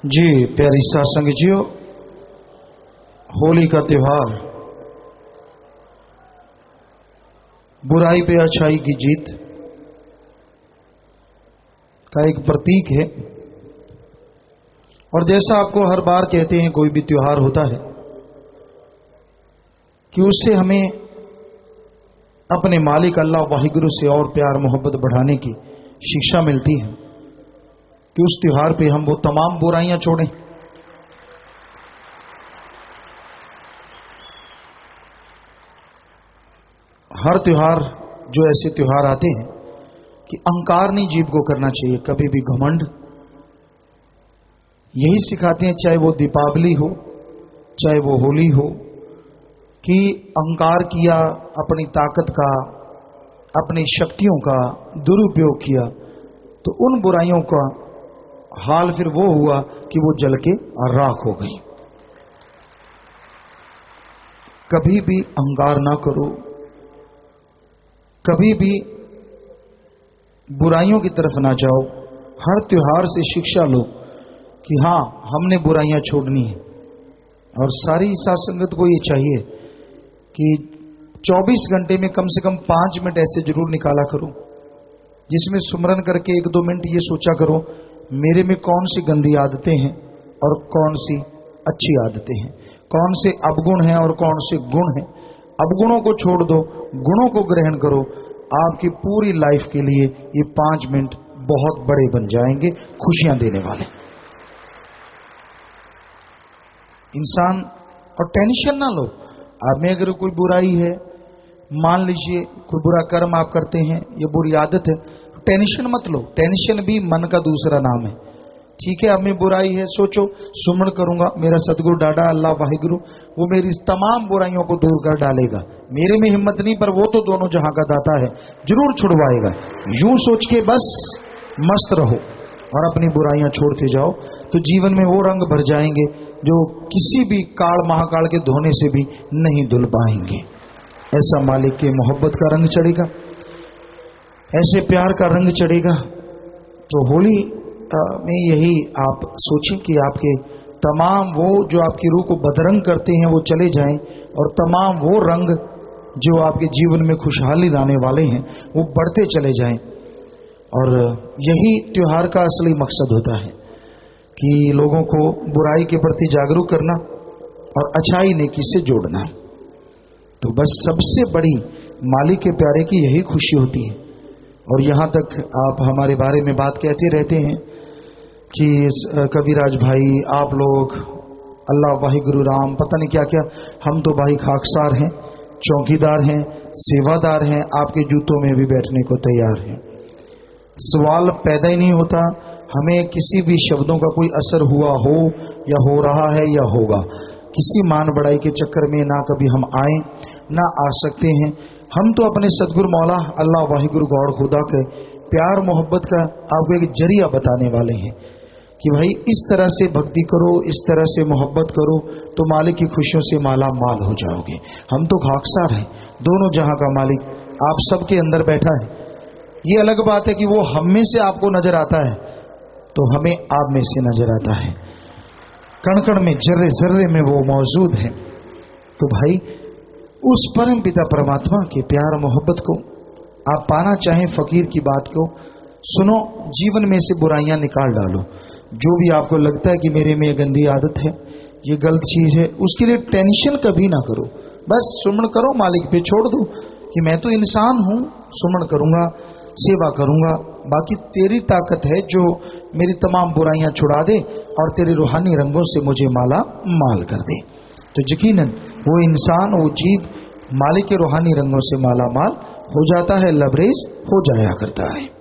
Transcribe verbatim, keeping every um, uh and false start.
जी प्यारी सत्संग जियो, होली का त्योहार बुराई पे अच्छाई की जीत का एक प्रतीक है। और जैसा आपको हर बार कहते हैं कोई भी त्योहार होता है कि उससे हमें अपने मालिक अल्लाह वाहिगुरु से और प्यार मोहब्बत बढ़ाने की शिक्षा मिलती है कि उस त्योहार पे हम वो तमाम बुराइयां छोड़ें। हर त्योहार जो ऐसे त्योहार आते हैं कि अहंकार नहीं जीव को करना चाहिए, कभी भी घमंड। यही सिखाते हैं, चाहे वो दीपावली हो चाहे वो होली हो, कि अहंकार किया, अपनी ताकत का अपनी शक्तियों का दुरुपयोग किया तो उन बुराइयों का हाल फिर वो हुआ कि वो जल के राख हो गई। कभी भी अहंकार ना करो, कभी भी बुराइयों की तरफ ना जाओ। हर त्योहार से शिक्षा लो कि हां हमने बुराइयां छोड़नी है। और सारी साथ संगत को ये चाहिए कि चौबीस घंटे में कम से कम पांच मिनट ऐसे जरूर निकाला करो जिसमें सुमरन करके एक दो मिनट ये सोचा करो मेरे में कौन सी गंदी आदतें हैं और कौन सी अच्छी आदतें हैं, कौन से अवगुण हैं और कौन से गुण हैं। अवगुणों को छोड़ दो, गुणों को ग्रहण करो। आपकी पूरी लाइफ के लिए ये पांच मिनट बहुत बड़े बन जाएंगे, खुशियां देने वाले। इंसान और टेंशन ना लो। आप में अगर कोई बुराई है, मान लीजिए कोई बुरा कर्म आप करते हैं, ये बुरी आदत है, टेंशन मत लो। टेंशन भी मन का दूसरा नाम है। ठीक है, अब में बुराई है, सोचो सुमन करूंगा, मेरा सदगुरु डाडा अल्लाह वाहिगुरु वो मेरी तमाम बुराइयों को दूर कर डालेगा। मेरे में हिम्मत नहीं, पर वो तो दोनों जहां का दाता है, जरूर छुड़वाएगा। यूं सोच के बस मस्त रहो और अपनी बुराइयां छोड़ते जाओ, तो जीवन में वो रंग भर जाएंगे जो किसी भी काल महाकाल के धोने से भी नहीं धुल पाएंगे। ऐसा मालिक के मोहब्बत का रंग चढ़ेगा, ऐसे प्यार का रंग चढ़ेगा। तो होली में यही आप सोचें कि आपके तमाम वो जो आपकी रूह को बदरंग करते हैं वो चले जाएं, और तमाम वो रंग जो आपके जीवन में खुशहाली लाने वाले हैं वो बढ़ते चले जाएं। और यही त्योहार का असली मकसद होता है कि लोगों को बुराई के प्रति जागरूक करना और अच्छाई नेकी से जोड़ना। तो बस सबसे बड़ी मालिक के प्यारे की यही खुशी होती है। और यहां तक आप हमारे बारे में बात कहते रहते हैं कि कविराज भाई आप लोग अल्लाह वाहिगुरु राम पता नहीं क्या क्या, हम तो भाई खाकसार हैं, चौकीदार हैं, सेवादार हैं, आपके जूतों में भी बैठने को तैयार हैं। सवाल पैदा ही नहीं होता हमें किसी भी शब्दों का कोई असर हुआ हो या हो रहा है या होगा। किसी मान बढ़ाई के चक्कर में ना कभी हम आए ना आ सकते हैं। हम तो अपने सदगुरु मौला अल्लाह वाहिगुरु गौड़ खुदा के प्यार मोहब्बत का आपको एक जरिया बताने वाले हैं कि भाई इस तरह से भक्ति करो, इस तरह से मोहब्बत करो तो मालिक की खुशियों से माला माल हो जाओगे। हम तो खाकसार हैं, दोनों जहां का मालिक आप सबके अंदर बैठा है। ये अलग बात है कि वो हम में से आपको नजर आता है तो हमें आप में से नजर आता है। कण कण में जर्रे जर्रे में वो मौजूद है। तो भाई उस परम पिता परमात्मा के प्यार मोहब्बत को आप पाना चाहें, फकीर की बात को सुनो, जीवन में से बुराइयां निकाल डालो। जो भी आपको लगता है कि मेरे में ये गंदी आदत है, ये गलत चीज है, उसके लिए टेंशन कभी ना करो। बस सुमन करो, मालिक पे छोड़ दो कि मैं तो इंसान हूं, सुमन करूंगा, सेवा करूंगा। बाकी तेरी ताकत है जो मेरी तमाम बुराइयां छुड़ा दे और तेरे रूहानी रंगों से मुझे माला माल कर दे। तो यकीनन वो इंसान, वो जीव मालिक के रूहानी रंगों से माला माल हो जाता है, लबरेज हो जाया करता है।